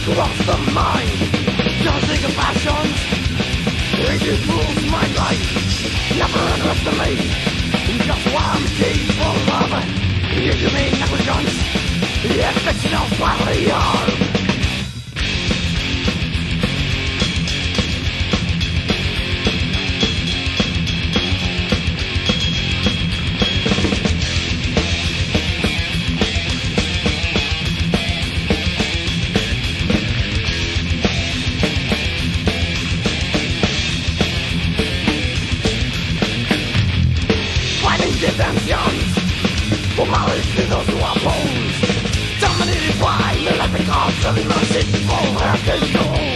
cross the mind. Don't think of passions. It rules my life. Never underestimate. Just why I'm capable of. You give me negligence. The fictional bodily harm. Dimensions, for malice to those who oppose, dominated by malefic arts of merciful control.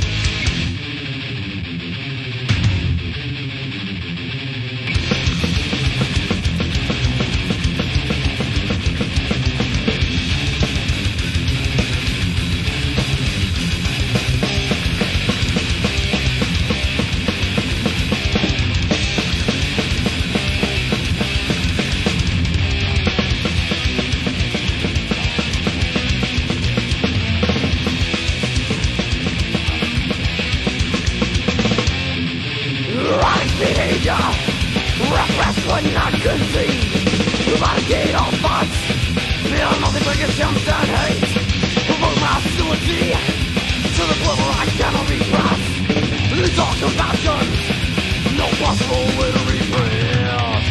Repressed but not conceived. Eradicate all thoughts. Feel nothing but contempt and hate. Provoke my hostility to the point where I cannot be crossed. These are compassions. No possible way to repress.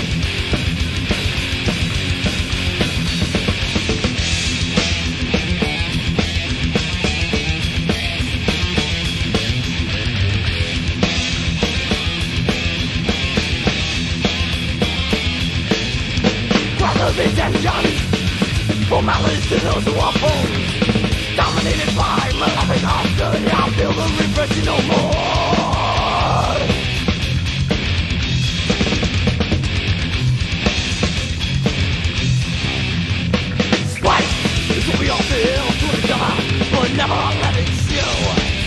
Intentions, for malice to those who oppose, dominated by malefic hostility. I feel the repression no more. Spite is what we all feel to each other, but never let it show.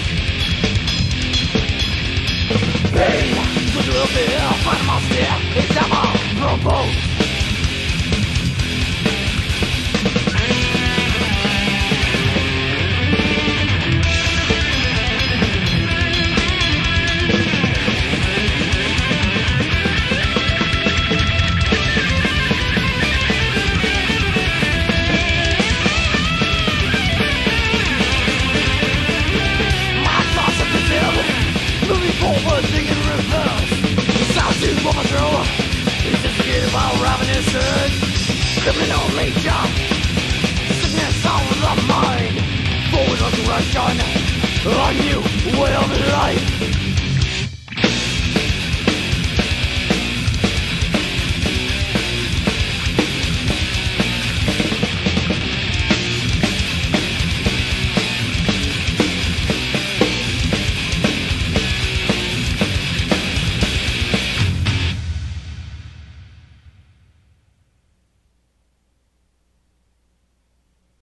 Pain is what you will feel, find my stare, it's never provoked. Overthrow in reverse. The sound to overthrow. It's instigated by ravenous urge. Criminal nature. Sickness of the mind. Forward resurrection. A new way of life.